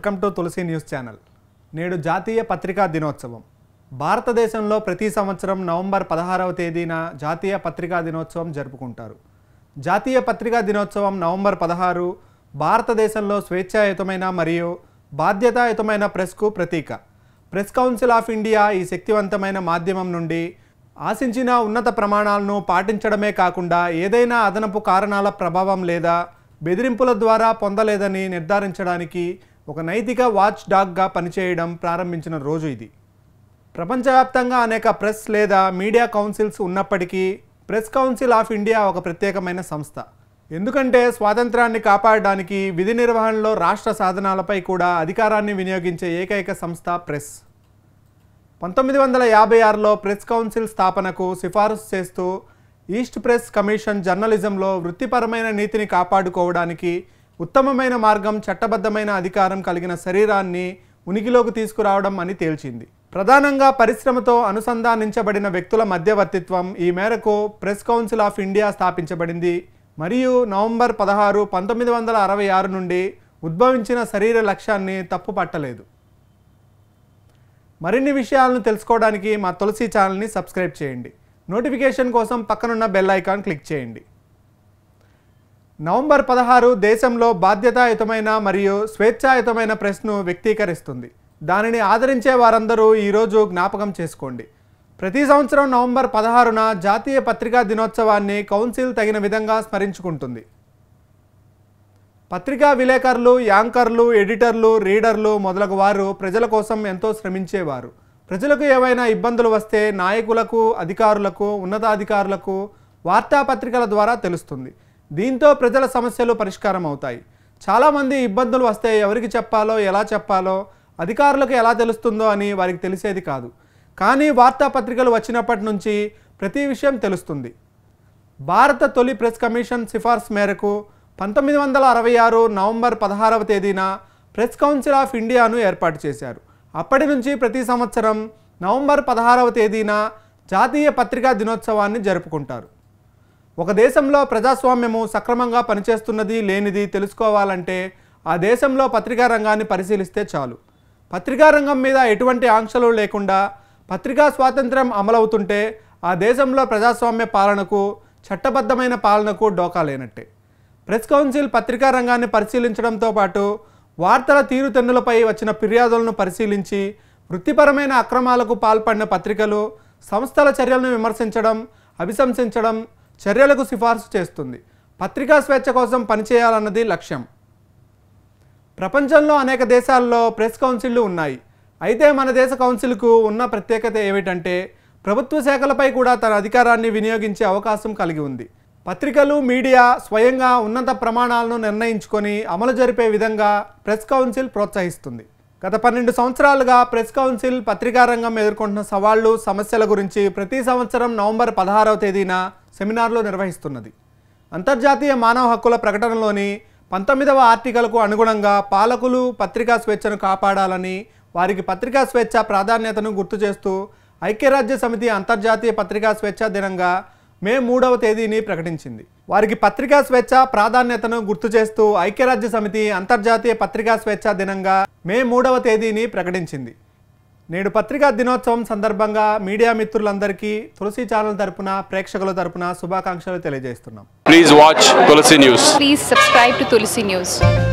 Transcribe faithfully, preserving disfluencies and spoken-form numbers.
Welcome to Tulasi news channel. నేడు జాతీయ పత్రికా దినోత్సవం. భారతదేశంలో ప్రతి సంవత్సరం నవంబర్ పదహారవ తేదీన జాతీయ పత్రికా దినోత్సవం జరుపుకుంటారు. జాతీయ పత్రికా దినోత్సవం నవంబర్ పదహారు భారతదేశంలో స్వేచ్ఛాయుతమైన మరియు బాధ్యతాయుతమైన ప్రెస్కు ప్రతీక. ప్రెస్ కౌన్సిల్ ఆఫ్ ఇండియా ఈ శక్తివంతమైన మాధ్యమం నుండి ఆశించిన ఉన్నత ప్రమాణాలను పాటించడమే కాకుండా ఏదైనా అదనపు కారణాల ప్రభావం లేదా బెదిరింపుల ద్వారా పొందలేదని నిర్ధారించడానికి ఒక నైతిక వాచ్ డాగ్గా పనిచేయడం ప్రారంభించిన రోజు ఇది. ప్రపంచవ్యాప్తంగా అనేక ప్రెస్ లేదా మీడియా కౌన్సిల్స్ ఉన్నప్పటికీ ప్రెస్ కౌన్సిల్ ఆఫ్ ఇండియా ఒక ప్రత్యేకమైన సంస్థ. ఎందుకంటే స్వాతంత్రాన్ని కాపాడడానికి విధి నిర్వహణలో రాష్ట్ర సాధనాలపై కూడా అధికారాన్ని వినియోగించే ఏకైక సంస్థ ప్రెస్. పంతొమ్మిది వందల యాభై ఆరులో ప్రెస్ కౌన్సిల్ స్థాపనకు సిఫారసు చేస్తూ ఈస్ట్ ప్రెస్ కమిషన్ జర్నలిజంలో వృత్తిపరమైన నీతిని కాపాడుకోవడానికి ఉత్తమమైన మార్గం చట్టబద్ధమైన అధికారం కలిగిన శరీరాన్ని ఉనికిలోకి తీసుకురావడం అని తేల్చింది. ప్రధానంగా పరిశ్రమతో అనుసంధానించబడిన వ్యక్తుల మధ్యవర్తిత్వం ఈ మేరకు ప్రెస్ కౌన్సిల్ ఆఫ్ ఇండియా స్థాపించబడింది మరియు నవంబర్ పదహారు పంతొమ్మిది వందల అరవై ఆరు నుండి ఉద్భవించిన శరీర లక్ష్యాన్ని తప్పుపట్టలేదు. మరిన్ని విషయాలను తెలుసుకోవడానికి మా తులసి ఛానల్ని సబ్స్క్రైబ్ చేయండి. నోటిఫికేషన్ కోసం పక్కనున్న బెల్ ఐకాన్ క్లిక్ చేయండి. నవంబర్ పదహారు దేశంలో బాధ్యతాయుతమైన మరియు స్వేచ్ఛాయుతమైన ప్రెస్ను వ్యక్తీకరిస్తుంది. దానిని ఆదరించే వారందరూ ఈరోజు జ్ఞాపకం చేసుకోండి. ప్రతి సంవత్సరం నవంబర్ పదహారున జాతీయ పత్రికా దినోత్సవాన్ని కౌన్సిల్ తగిన విధంగా స్మరించుకుంటుంది. పత్రికా విలేకరులు, యాంకర్లు, ఎడిటర్లు, రీడర్లు మొదలగు వారు ప్రజల కోసం ఎంతో శ్రమించేవారు. ప్రజలకు ఏవైనా ఇబ్బందులు వస్తే నాయకులకు, అధికారులకు, ఉన్నతాధికారులకు వార్తాపత్రికల ద్వారా తెలుస్తుంది. దీంతో ప్రజల సమస్యలు పరిష్కారం అవుతాయి. చాలామంది ఇబ్బందులు వస్తే ఎవరికి చెప్పాలో, ఎలా చెప్పాలో, అధికారులకు ఎలా తెలుస్తుందో అని వారికి తెలిసేది కాదు. కానీ వార్తాపత్రికలు వచ్చినప్పటి నుంచి ప్రతి విషయం తెలుస్తుంది. భారత తొలి ప్రెస్ కమిషన్ సిఫార్సు మేరకు పంతొమ్మిది వందల అరవై ఆరు నవంబర్ పదహారవ తేదీన ప్రెస్ కౌన్సిల్ ఆఫ్ ఇండియాను ఏర్పాటు చేశారు. అప్పటి నుంచి ప్రతి సంవత్సరం నవంబర్ పదహారవ తేదీన జాతీయ పత్రికా దినోత్సవాన్ని జరుపుకుంటారు. ఒక దేశంలో ప్రజాస్వామ్యము సక్రమంగా పనిచేస్తున్నది లేనిది తెలుసుకోవాలంటే ఆ దేశంలో పత్రికా రంగాన్ని పరిశీలిస్తే చాలు. పత్రికా రంగం మీద ఎటువంటి ఆంక్షలు లేకుండా పత్రికా స్వాతంత్ర్యం అమలవుతుంటే ఆ దేశంలో ప్రజాస్వామ్య పాలనకు, చట్టబద్ధమైన పాలనకు డోకా లేనట్టే. ప్రెస్ కౌన్సిల్ పత్రికా రంగాన్ని పరిశీలించడంతో పాటు వార్తల తీరుతెన్నులపై వచ్చిన ఫిర్యాదులను పరిశీలించి వృత్తిపరమైన అక్రమాలకు పాల్పడిన పత్రికలు, సంస్థల చర్యలను విమర్శించడం, అభిశంసించడం, చర్యలకు సిఫార్సు చేస్తుంది. పత్రికా స్వేచ్ఛ కోసం పనిచేయాలన్నది లక్ష్యం. ప్రపంచంలో అనేక దేశాల్లో ప్రెస్ కౌన్సిళ్లు ఉన్నాయి. అయితే మన దేశ కౌన్సిల్కు ఉన్న ప్రత్యేకత ఏమిటంటే ప్రభుత్వ శాఖలపై కూడా తన అధికారాన్ని వినియోగించే అవకాశం కలిగి ఉంది. పత్రికలు, మీడియా స్వయంగా ఉన్నత ప్రమాణాలను నిర్ణయించుకొని అమలు జరిపే విధంగా ప్రెస్ కౌన్సిల్ ప్రోత్సహిస్తుంది. గత పన్నెండు సంవత్సరాలుగా ప్రెస్ కౌన్సిల్ పత్రికా రంగం ఎదుర్కొంటున్న సవాళ్లు, సమస్యల గురించి ప్రతి సంవత్సరం నవంబర్ పదహారవ తేదీన సెమినార్లు నిర్వహిస్తున్నది. అంతర్జాతీయ మానవ హక్కుల ప్రకటనలోని పంతొమ్మిదవ ఆర్టికల్కు అనుగుణంగా పాలకులు పత్రికా స్వేచ్ఛను కాపాడాలని, వారికి పత్రికా స్వేచ్ఛ ప్రాధాన్యతను గుర్తు చేస్తూ ఐక్యరాజ్య సమితి అంతర్జాతీయ పత్రికా స్వేచ్ఛ దినంగా మే మూడవ తేదీని ప్రకటించింది. వారికి పత్రికా స్వేచ్ఛ ప్రాధాన్యతను గుర్తు చేస్తూ ఐక్యరాజ్య సమితి అంతర్జాతీయ పత్రికా స్వేచ్ఛ దినంగా మే మూడవ తేదీని ప్రకటించింది. నేడు పత్రికా దినోత్సవం సందర్భంగా మీడియా మిత్రులందరికీ తులసి ఛానల్ తరపున, ప్రేక్షకుల తరపున శుభాకాంక్షలు తెలియజేస్తున్నాం. Please watch Tulasi news. Please subscribe to Tulsi News.